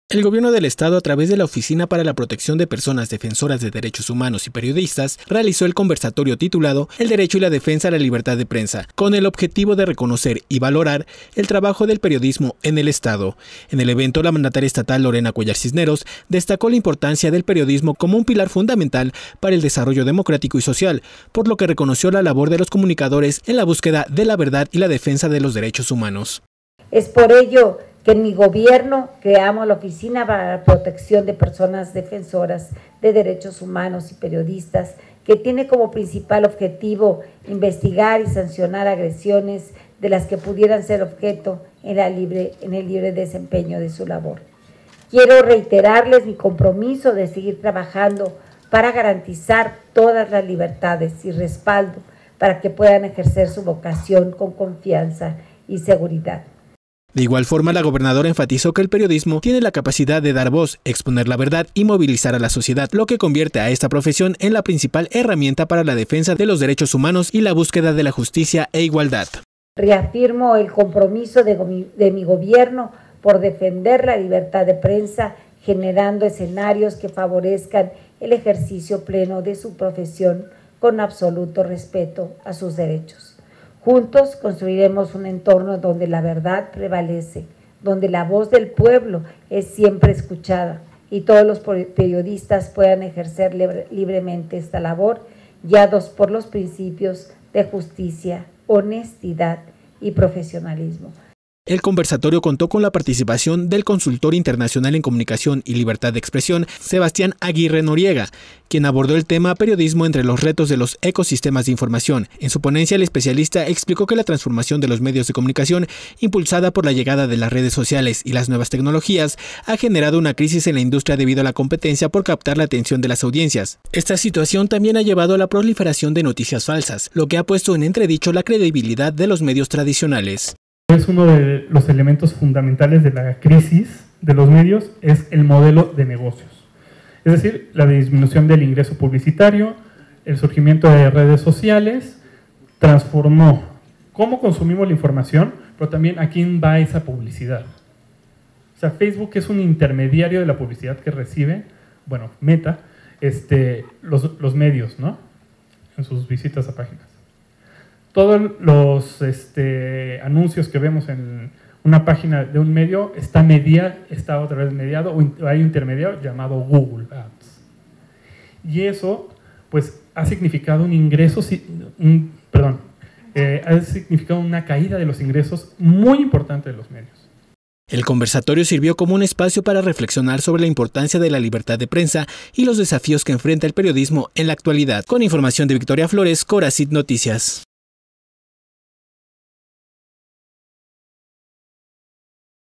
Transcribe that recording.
El Gobierno del Estado, a través de la Oficina para la Protección de Personas Defensoras de Derechos Humanos y Periodistas, realizó el conversatorio titulado El derecho y la defensa a la libertad de prensa, con el objetivo de reconocer y valorar el trabajo del periodismo en el Estado. En el evento, la mandataria estatal Lorena Cuellar Cisneros destacó la importancia del periodismo como un pilar fundamental para el desarrollo democrático y social, por lo que reconoció la labor de los comunicadores en la búsqueda de la verdad y la defensa de los derechos humanos. Es por ello que en mi gobierno creamos la Oficina para la Protección de Personas Defensoras de Derechos Humanos y Periodistas, que tiene como principal objetivo investigar y sancionar agresiones de las que pudieran ser objeto en el libre desempeño de su labor. Quiero reiterarles mi compromiso de seguir trabajando para garantizar todas las libertades y respaldo para que puedan ejercer su vocación con confianza y seguridad. De igual forma, la gobernadora enfatizó que el periodismo tiene la capacidad de dar voz, exponer la verdad y movilizar a la sociedad, lo que convierte a esta profesión en la principal herramienta para la defensa de los derechos humanos y la búsqueda de la justicia e igualdad. Reafirmo el compromiso de mi gobierno por defender la libertad de prensa, generando escenarios que favorezcan el ejercicio pleno de su profesión con absoluto respeto a sus derechos. Juntos construiremos un entorno donde la verdad prevalece, donde la voz del pueblo es siempre escuchada y todos los periodistas puedan ejercer libremente esta labor, guiados por los principios de justicia, honestidad y profesionalismo. El conversatorio contó con la participación del consultor internacional en comunicación y libertad de expresión, Sebastián Aguirre Noriega, quien abordó el tema periodismo entre los retos de los ecosistemas de información. En su ponencia, el especialista explicó que la transformación de los medios de comunicación, impulsada por la llegada de las redes sociales y las nuevas tecnologías, ha generado una crisis en la industria debido a la competencia por captar la atención de las audiencias. Esta situación también ha llevado a la proliferación de noticias falsas, lo que ha puesto en entredicho la credibilidad de los medios tradicionales. Es uno de los elementos fundamentales de la crisis de los medios, es el modelo de negocios. Es decir, la disminución del ingreso publicitario, el surgimiento de redes sociales, transformó cómo consumimos la información, pero también a quién va esa publicidad. O sea, Facebook es un intermediario de la publicidad que recibe, bueno, Meta, los medios, ¿no? En sus visitas a páginas. Todos los anuncios que vemos en una página de un medio está otra vez mediado, o hay un intermediario llamado Google Ads. Y eso, pues, ha significado ha significado una caída de los ingresos muy importante de los medios. El conversatorio sirvió como un espacio para reflexionar sobre la importancia de la libertad de prensa y los desafíos que enfrenta el periodismo en la actualidad. Con información de Victoria Flores, Coracit Noticias.